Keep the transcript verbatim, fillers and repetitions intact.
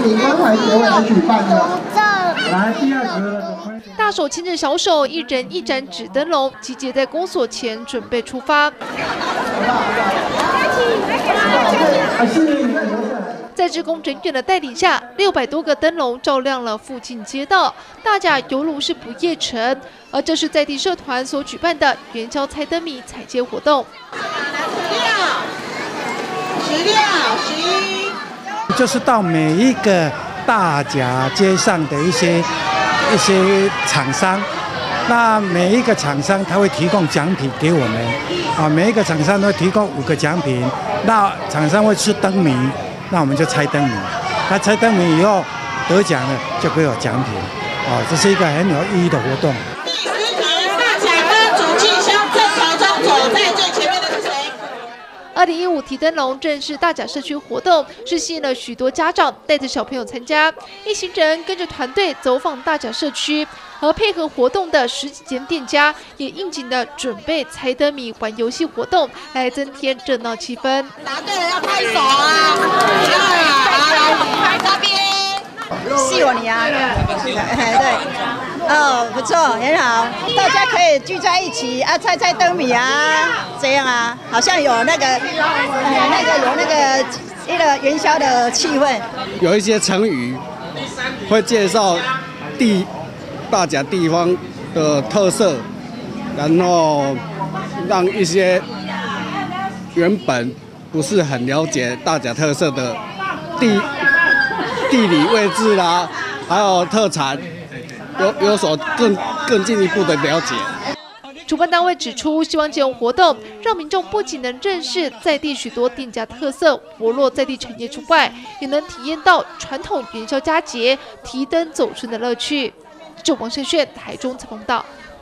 以关怀结尾来举办的。 来，第二个。 大手牵着小手，一人一盏纸灯笼，集结在公所前，准备出发。在志工人员的带领下，六百多个灯笼照亮了附近街道。大甲犹如是不夜城，而这是在地社团所举办的元宵猜灯谜彩街活动。 十六、十一， 就是到每一个大甲街上的一些一些厂商，那每一个厂商他会提供奖品给我们，啊，每一个厂商都会提供五个奖品，那厂商会出灯谜，那我们就猜灯谜，那猜灯谜以后得奖了就会有奖品，啊，这是一个很有意义的活动。 第十题，大甲妈祖进香阵头中走在最前面的是谁？ 二零一五提灯笼正是大甲社区活动，是吸引了许多家长带着小朋友参加。一行人跟着团队走访大甲社区，而配合活动的十几间店家也应景的准备猜灯谜玩游戏活动，来增添热闹气氛。 答对了要拍手啊！好，来这边。 戏我你啊，对，哦，不错，很好，大家可以聚在一起啊，猜猜灯谜啊，这样啊，好像有那个，呃，那个有那个一个元宵的气氛。 有一些成语会介绍地大甲地方的特色，然后让一些原本不是很了解大甲特色的地。地理位置啦，还有特产，有有所更更进一步的了解。 主办单位指出，希望借用活动，让民众不仅能认识在地许多店家特色，活络在地产业之外，也能体验到传统元宵佳节提灯走春的乐趣。记者王胜炫台中采访报道。